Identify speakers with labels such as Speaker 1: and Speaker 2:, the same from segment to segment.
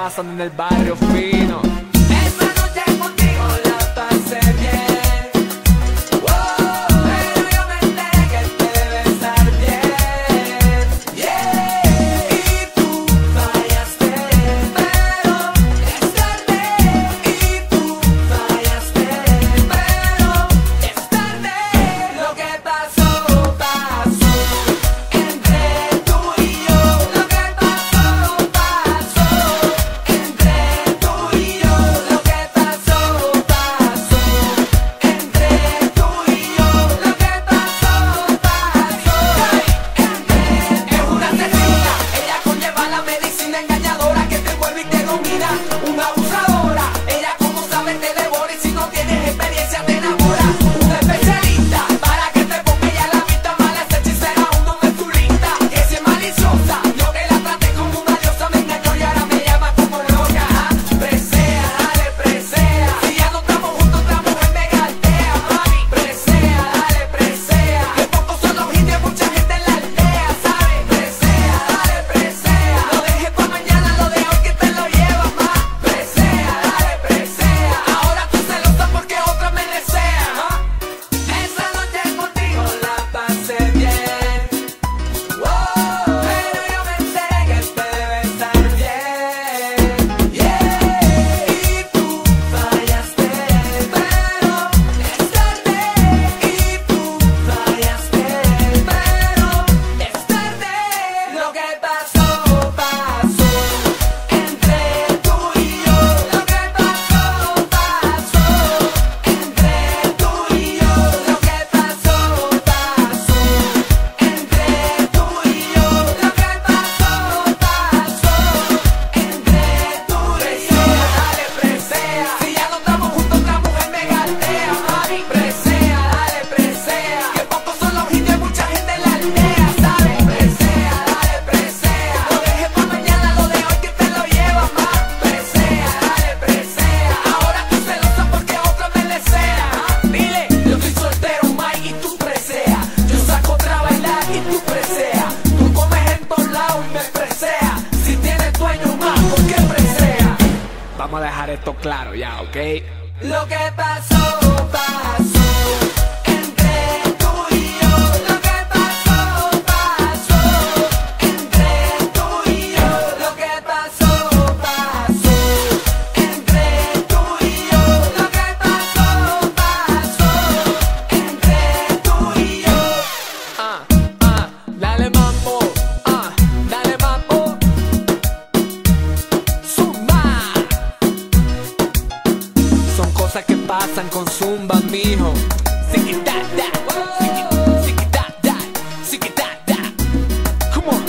Speaker 1: pasan en el barrio fino.
Speaker 2: Esa noche contigo la pasé bien. Pero yo me enteré que te debe estar bien. Y tú fallaste, pero es tarde. Y tú fallaste, pero es tarde. Lo que pasó, pasó entre tú y yo. Lo que pasó, pasó entre tú y yo. Lo que pasó, pasó entre tú y yo. Lo que pasó, pasó es una asesina. Ella conlleva la medicina engañadora que te envuelve y te domina. Una abusadora. Ella como sabe te devora y si no tienes experiencia te enamora. Una especialista para que te ponga ella la vista mala. Esa hechicera aún no es tu lista. Que si es maliciosa, yo que la traté como una diosa me engañó y ahora me llama como loca. Presea, dale, presea. Si ya no estamos juntos, otra mujer me galtea, mami. Presea, dale, presea. Que pocos son los indios, mucha gente en la aldea, ¿sabes? Presea, dale, presea. Lo dejé pa' mañana, lo de hoy que te lo llevas más. Presea, dale, presea. Ahora tú celosa porque otra me desea, ¿ah? Esa noche contigo la pasé bien. Pero yo me enteré que te debe estar bien. Y tú fallaste, pero es tarde. Y tú fallaste, pero es tarde. Lo que pasó, pasó entre tú y yo. Lo que pasó, pasó entre tú y yo. Lo que pasó, pasó entre tú y yo. Lo que pasó, pasó entre tú y yo. Dale, presea. Si ya no estamos juntos, otra mujer me galtea, mami. Presea, dale, presea. Que pocos son los indios, mucha gente en la aldea, ¿sabes? Presea, dale, presea. Lo dejé pa' mañana, lo de hoy que te lo llevas más. Presea, dale, presea. Ahora tú celosa porque otra me desea, ¿ah? Dile, yo estoy soltero, Mike, y tú presea. Yo saco otra bailar y tú presea. Tú comes en todos lados y me presea. Si tienes dueño más, ¿por qué presea?
Speaker 1: Vamos a dejar esto claro ya, ¿ok?
Speaker 2: Lo que pasó, pasó entre tú y yo. Lo que pasó, pasó entre tú y yo. Lo que pasó, pasó entre tú y yo. Lo que pasó, pasó entre tú y yo.
Speaker 1: Dale mambo, dale mambo. Zumba. Son cosas que pasan con Zumba, mijo. Ziki-da-da, ziki-da-da, ziki-da-da. Come on.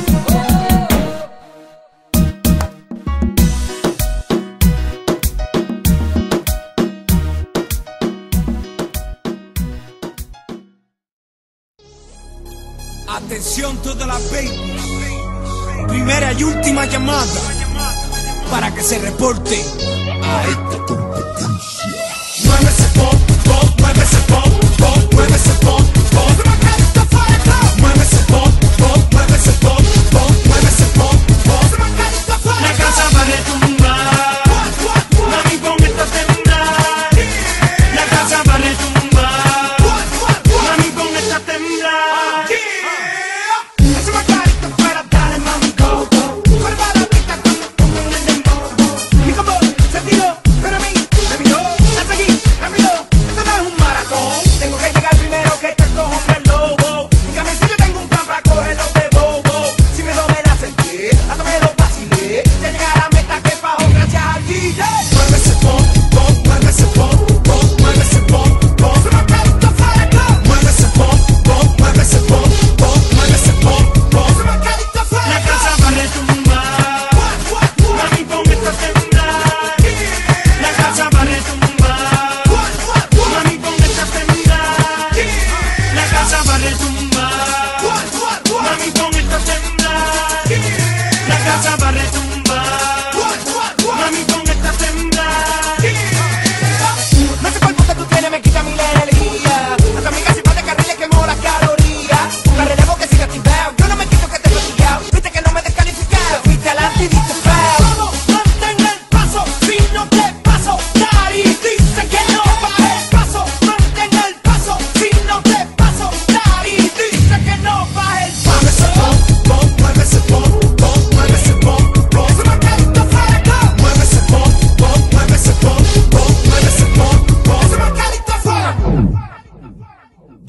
Speaker 3: Atención toda la baby. Primera y última llamada para que se reporte a esta competencia. Mueve ese pop, pop, mueve ese pop, pop, mueve ese pop, pop. Mueve ese pop, pop, mueve ese pop, pop, mueve ese pop, pop. La casa va a retumbar, mami pon esto a temblar. La casa va a retumbar, mami pon esto a temblar. Ese margarito para darle mami coco. Para la pista cuando pongo en el dembow. Mi combo se tiró, pero a mí me miró.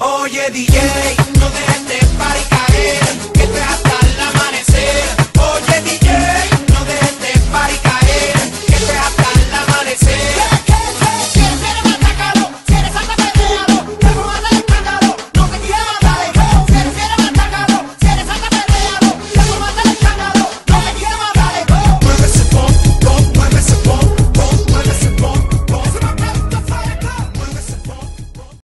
Speaker 3: Oye DJ, no dejes de party caer.